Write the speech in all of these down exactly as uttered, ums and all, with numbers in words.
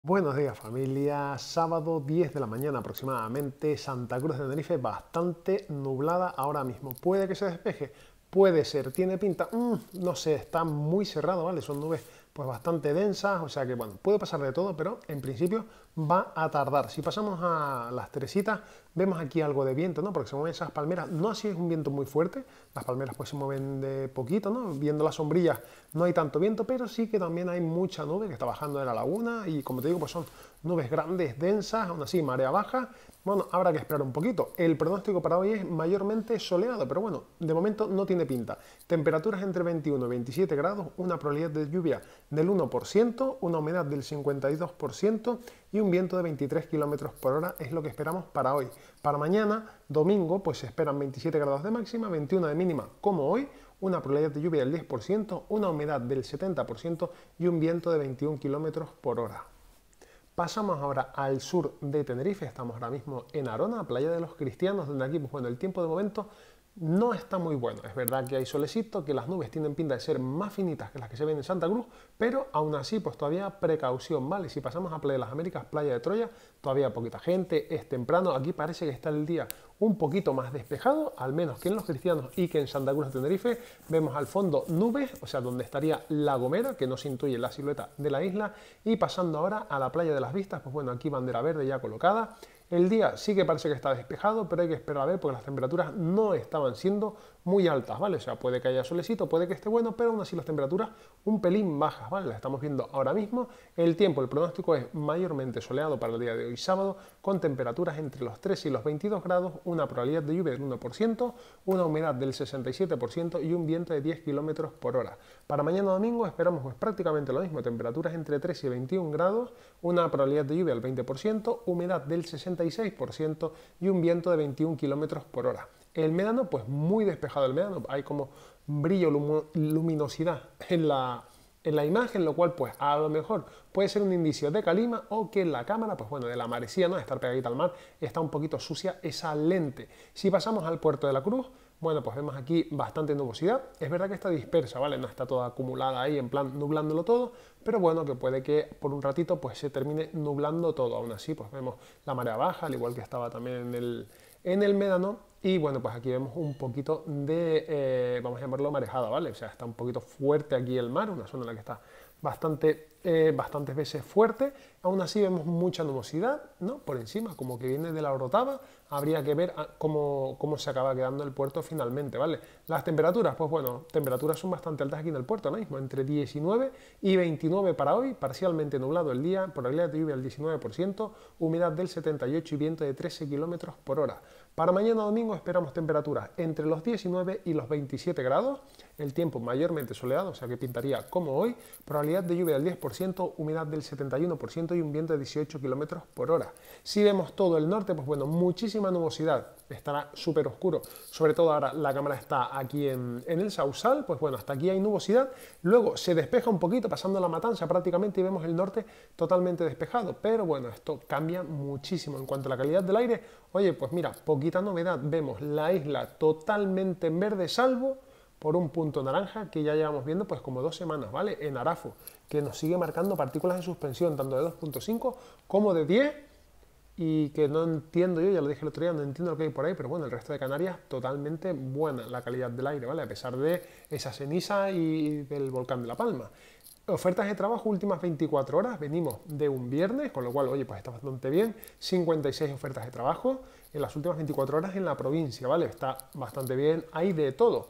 Buenos días familia, sábado diez de la mañana aproximadamente, Santa Cruz de Tenerife bastante nublada ahora mismo. ¿Puede que se despeje? Puede ser, ¿tiene pinta? Mm, no sé, está muy cerrado, ¿vale? Son nubes pues bastante densas, o sea que bueno, puede pasar de todo, pero en principio va a tardar. Si pasamos a las Teresitas, vemos aquí algo de viento, ¿no? Porque se mueven esas palmeras, no así es un viento muy fuerte, las palmeras pues se mueven de poquito, ¿no? Viendo las sombrillas no hay tanto viento, pero sí que también hay mucha nube que está bajando de la laguna y como te digo, pues son nubes grandes, densas, aún así marea baja. Bueno, habrá que esperar un poquito. El pronóstico para hoy es mayormente soleado, pero bueno, de momento no tiene pinta. Temperaturas entre veintiuno y veintisiete grados, una probabilidad de lluvia del uno por ciento, una humedad del cincuenta y dos por ciento y un viento de veintitrés kilómetros por hora es lo que esperamos para hoy. Para mañana, domingo, pues se esperan veintisiete grados de máxima, veintiuno de mínima como hoy, una probabilidad de lluvia del diez por ciento, una humedad del setenta por ciento y un viento de veintiún kilómetros por hora. Pasamos ahora al sur de Tenerife, estamos ahora mismo en Arona, Playa de los Cristianos, donde aquí, pues bueno, el tiempo de momento no está muy bueno. Es verdad que hay solecito, que las nubes tienen pinta de ser más finitas que las que se ven en Santa Cruz, pero aún así, pues todavía precaución, ¿vale? Si pasamos a Playa de las Américas, Playa de Troya, todavía poquita gente, es temprano, aquí parece que está el día un poquito más despejado, al menos que en Los Cristianos y que en Santa Cruz de Tenerife. Vemos al fondo nubes, o sea, donde estaría La Gomera, que no se intuye la silueta de la isla, y pasando ahora a la Playa de las Vistas, pues bueno, aquí bandera verde ya colocada. El día sí que parece que está despejado, pero hay que esperar a ver porque las temperaturas no estaban siendo muy altas, ¿vale? O sea, puede que haya solecito, puede que esté bueno, pero aún así las temperaturas un pelín bajas, ¿vale? Las estamos viendo ahora mismo. El tiempo, el pronóstico es mayormente soleado para el día de hoy sábado, con temperaturas entre los tres y los veintidós grados, una probabilidad de lluvia del uno por ciento, una humedad del sesenta y siete por ciento y un viento de diez kilómetros por hora. Para mañana domingo esperamos pues prácticamente lo mismo, temperaturas entre tres y veintiún grados, una probabilidad de lluvia del veinte por ciento, humedad del sesenta y seis por ciento y un viento de veintiún kilómetros por hora. El médano, pues muy despejado el médano, hay como brillo, luminosidad en la, en la imagen, lo cual pues a lo mejor puede ser un indicio de calima o que en la cámara, pues bueno, de la marecía, ¿no? De estar pegadita al mar, está un poquito sucia esa lente. Si pasamos al puerto de la Cruz, bueno, pues vemos aquí bastante nubosidad. Es verdad que está dispersa, ¿vale? No está toda acumulada ahí en plan nublándolo todo, pero bueno, que puede que por un ratito pues se termine nublando todo. Aún así, pues vemos la marea baja, al igual que estaba también en el, en el médano. Y bueno, pues aquí vemos un poquito de, eh, vamos a llamarlo marejada, ¿vale? O sea, está un poquito fuerte aquí el mar, una zona en la que está bastante, eh, bastantes veces fuerte. Aún así vemos mucha nubosidad, ¿no? Por encima, como que viene de la Orotava. Habría que ver cómo, cómo se acaba quedando el puerto finalmente, ¿vale? Las temperaturas, pues bueno, temperaturas son bastante altas aquí en el puerto ahora mismo, entre diecinueve y veintinueve para hoy, parcialmente nublado el día, probabilidad de lluvia del diecinueve por ciento, humedad del setenta y ocho por ciento y viento de trece kilómetros por hora. Para mañana domingo esperamos temperaturas entre los diecinueve y los veintisiete grados, el tiempo mayormente soleado, o sea que pintaría como hoy, probabilidad de lluvia del diez por ciento, humedad del setenta y uno por ciento y un viento de dieciocho kilómetros por hora. Si vemos todo el norte, pues bueno, muchísima nubosidad, estará súper oscuro, sobre todo ahora la cámara está aquí en, en el Sausal, pues bueno, hasta aquí hay nubosidad, luego se despeja un poquito pasando la Matanza prácticamente y vemos el norte totalmente despejado, pero bueno, esto cambia muchísimo en cuanto a la calidad del aire. Oye, pues mira, poquita novedad, vemos la isla totalmente en verde, salvo por un punto naranja que ya llevamos viendo pues como dos semanas, ¿vale? En Arafo, que nos sigue marcando partículas de suspensión, tanto de dos punto cinco como de diez, y que no entiendo yo, ya lo dije el otro día, no entiendo lo que hay por ahí, pero bueno, el resto de Canarias totalmente buena la calidad del aire, ¿vale? A pesar de esa ceniza y del volcán de La Palma. Ofertas de trabajo últimas veinticuatro horas, venimos de un viernes, con lo cual, oye, pues está bastante bien, cincuenta y seis ofertas de trabajo en las últimas veinticuatro horas en la provincia, ¿vale? Está bastante bien, hay de todo.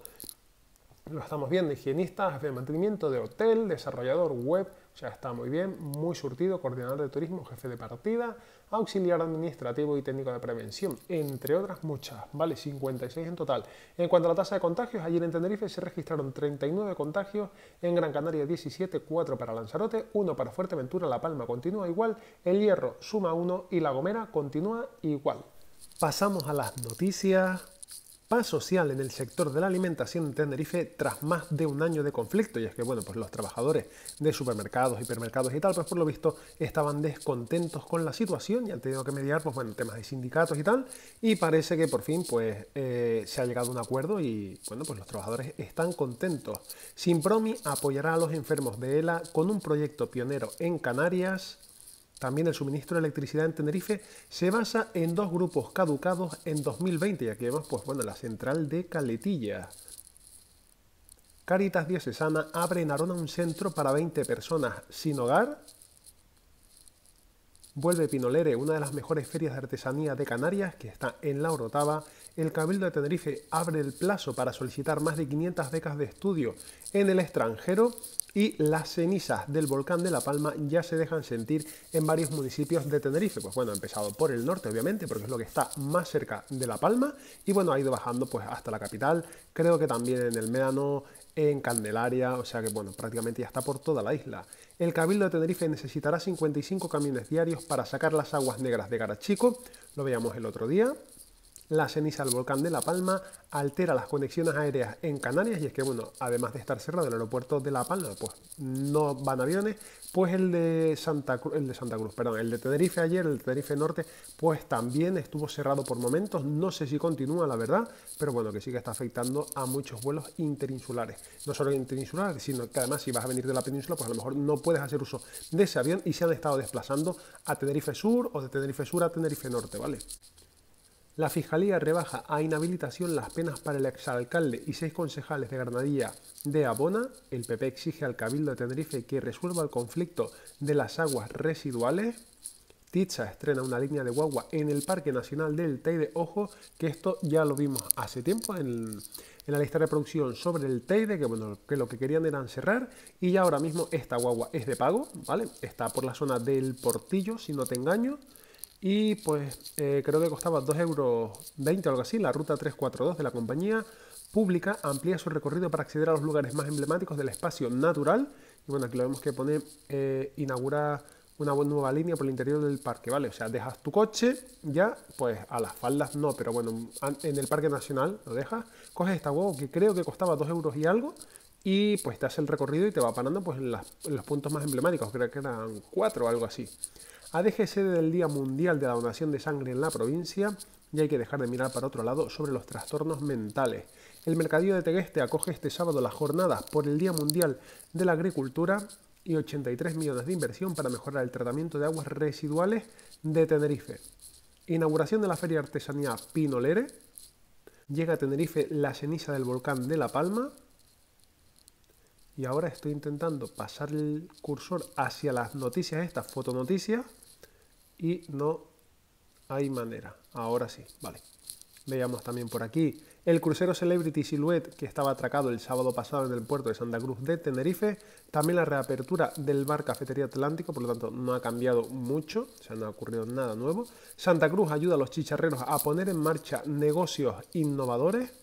Lo estamos viendo, higienistas, jefe de mantenimiento, de hotel, desarrollador web, o sea, está muy bien, muy surtido, coordinador de turismo, jefe de partida, auxiliar administrativo y técnico de prevención, entre otras muchas, ¿vale? cincuenta y seis en total. En cuanto a la tasa de contagios, ayer en Tenerife se registraron treinta y nueve contagios, en Gran Canaria diecisiete, cuatro para Lanzarote, uno para Fuerteventura, La Palma continúa igual, El Hierro suma uno y La Gomera continúa igual. Pasamos a las noticias. Paz social en el sector de la alimentación en Tenerife tras más de un año de conflicto, y es que bueno, pues los trabajadores de supermercados, hipermercados y tal, pues por lo visto estaban descontentos con la situación y han tenido que mediar pues bueno, temas de sindicatos y tal, y parece que por fin pues eh, se ha llegado a un acuerdo y bueno, pues los trabajadores están contentos. Simpromi apoyará a los enfermos de ELA con un proyecto pionero en Canarias. También el suministro de electricidad en Tenerife se basa en dos grupos caducados en dos mil veinte, y aquí vemos pues, bueno, la central de Caletilla. Cáritas Diocesana abre en Arona un centro para veinte personas sin hogar. Vuelve Pinolere, una de las mejores ferias de artesanía de Canarias, que está en La Orotava. El Cabildo de Tenerife abre el plazo para solicitar más de quinientas becas de estudio en el extranjero. Y las cenizas del volcán de La Palma ya se dejan sentir en varios municipios de Tenerife. Pues bueno, ha empezado por el norte, obviamente, porque es lo que está más cerca de La Palma. Y bueno, ha ido bajando pues hasta la capital. Creo que también en el Médano, en Candelaria, o sea que bueno, prácticamente ya está por toda la isla. El Cabildo de Tenerife necesitará cincuenta y cinco camiones diarios para sacar las aguas negras de Garachico. Lo veíamos el otro día. La ceniza del volcán de La Palma altera las conexiones aéreas en Canarias, y es que, bueno, además de estar cerrado el aeropuerto de La Palma, pues no van aviones, pues el de Santa Cruz, el de Santa Cruz, perdón, el de Tenerife ayer, el de Tenerife Norte, pues también estuvo cerrado por momentos. No sé si continúa, la verdad, pero bueno, que sí que está afectando a muchos vuelos interinsulares. No solo interinsulares, sino que además si vas a venir de la península, pues a lo mejor no puedes hacer uso de ese avión y se han estado desplazando a Tenerife Sur o de Tenerife Sur a Tenerife Norte, ¿vale? La Fiscalía rebaja a inhabilitación las penas para el exalcalde y seis concejales de Granadilla de Abona. El P P exige al Cabildo de Tenerife que resuelva el conflicto de las aguas residuales. Titsa estrena una línea de guagua en el Parque Nacional del Teide. Ojo, que esto ya lo vimos hace tiempo en, en la lista de producción sobre el Teide, que bueno, que lo que querían era cerrar, y ya ahora mismo esta guagua es de pago, ¿vale? Está por la zona del Portillo, si no te engaño. Y pues eh, creo que costaba dos euros veinte o algo así. La ruta trescientos cuarenta y dos de la compañía pública amplía su recorrido para acceder a los lugares más emblemáticos del espacio natural. Y bueno, aquí lo vemos que pone eh, inaugura una nueva línea por el interior del parque, ¿vale? O sea, dejas tu coche ya, pues a las faldas no, pero bueno, en el Parque Nacional lo dejas, coges esta huevo que creo que costaba dos euros y algo, y pues te hace el recorrido y te va parando pues en, las, en los puntos más emblemáticos, creo que eran cuatro o algo así. A D G sede del Día Mundial de la Donación de Sangre en la provincia, y hay que dejar de mirar para otro lado sobre los trastornos mentales. El Mercadillo de Tegueste acoge este sábado las jornadas por el Día Mundial de la Agricultura y ochenta y tres millones de inversión para mejorar el tratamiento de aguas residuales de Tenerife. Inauguración de la Feria de Artesanía Pinolere. Llega a Tenerife la ceniza del volcán de La Palma. Y ahora estoy intentando pasar el cursor hacia las noticias, estas fotonoticias, y no hay manera. Ahora sí, vale. Veamos también por aquí el crucero Celebrity Silhouette, que estaba atracado el sábado pasado en el puerto de Santa Cruz de Tenerife. También la reapertura del bar Cafetería Atlántico, por lo tanto no ha cambiado mucho, o sea, no ha ocurrido nada nuevo. Santa Cruz ayuda a los chicharreros a poner en marcha negocios innovadores.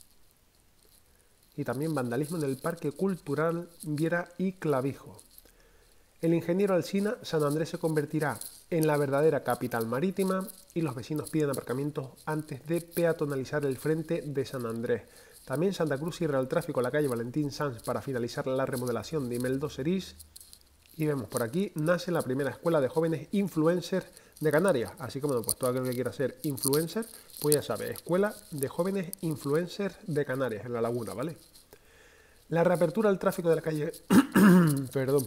Y también vandalismo en el Parque Cultural Viera y Clavijo. El ingeniero Alsina, San Andrés se convertirá en la verdadera capital marítima, y los vecinos piden aparcamientos antes de peatonalizar el frente de San Andrés. También Santa Cruz cierra el tráfico a la calle Valentín Sanz para finalizar la remodelación de Imeldo Serís. Y vemos por aquí, nace la primera escuela de jóvenes influencers de Canarias. Así que bueno, pues todo aquel que quiera ser influencer, pues ya sabe, escuela de jóvenes influencers de Canarias, en La Laguna, ¿vale? La reapertura al tráfico de la calle... Perdón.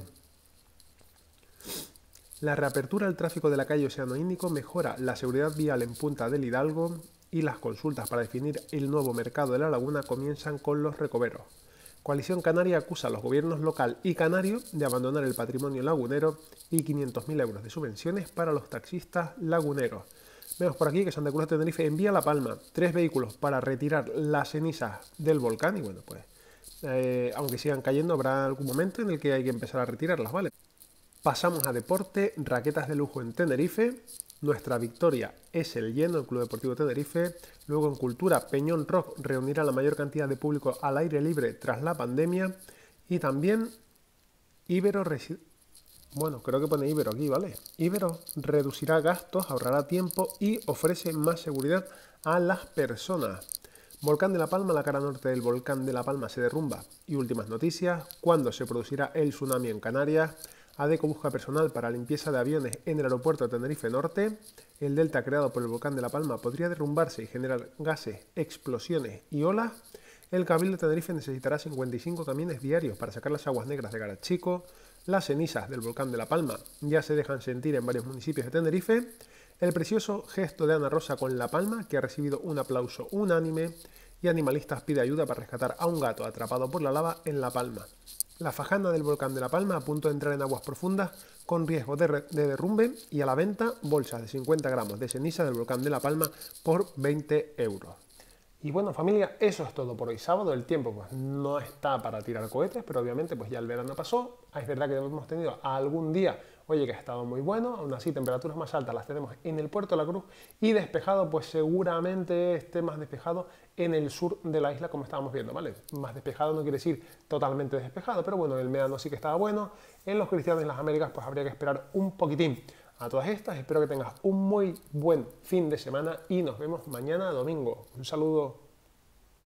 La reapertura al tráfico de la calle Océano Índico mejora la seguridad vial en Punta del Hidalgo, y las consultas para definir el nuevo mercado de La Laguna comienzan con los recoveros. Coalición Canaria acusa a los gobiernos local y canario de abandonar el patrimonio lagunero, y quinientos mil euros de subvenciones para los taxistas laguneros. Vemos por aquí que Santa Cruz de Tenerife envía a La Palma tres vehículos para retirar las cenizas del volcán, y bueno, pues eh, aunque sigan cayendo, habrá algún momento en el que hay que empezar a retirarlas, ¿vale? Pasamos a deporte, raquetas de lujo en Tenerife. Nuestra victoria es el lleno, el Club Deportivo Tenerife. Luego en cultura, Peñón Rock reunirá la mayor cantidad de público al aire libre tras la pandemia. Y también Ibero, bueno, creo que pone Ibero aquí, ¿vale? Ibero reducirá gastos, ahorrará tiempo y ofrece más seguridad a las personas. Volcán de La Palma, la cara norte del volcán de La Palma se derrumba. Y últimas noticias, ¿cuándo se producirá el tsunami en Canarias? ADECO busca personal para limpieza de aviones en el aeropuerto de Tenerife Norte. El delta creado por el volcán de La Palma podría derrumbarse y generar gases, explosiones y olas. El Cabildo de Tenerife necesitará cincuenta y cinco camiones diarios para sacar las aguas negras de Garachico. Las cenizas del volcán de La Palma ya se dejan sentir en varios municipios de Tenerife. El precioso gesto de Ana Rosa con La Palma, que ha recibido un aplauso unánime, y Animalistas pide ayuda para rescatar a un gato atrapado por la lava en La Palma. La fajana del volcán de La Palma a punto de entrar en aguas profundas con riesgo de, de derrumbe, y a la venta bolsas de cincuenta gramos de ceniza del volcán de La Palma por veinte euros. Y bueno, familia, eso es todo por hoy sábado. El tiempo pues no está para tirar cohetes, pero obviamente pues ya el verano pasó. Es verdad que hemos tenido algún día, oye, que ha estado muy bueno. Aún así, temperaturas más altas las tenemos en el Puerto de la Cruz, y despejado pues seguramente esté más despejado en el sur de la isla, como estábamos viendo, ¿vale? Más despejado no quiere decir totalmente despejado, pero bueno, el Médano sí que estaba bueno. En los Cristianos y las Américas pues habría que esperar un poquitín. A todas estas, espero que tengas un muy buen fin de semana y nos vemos mañana domingo. Un saludo.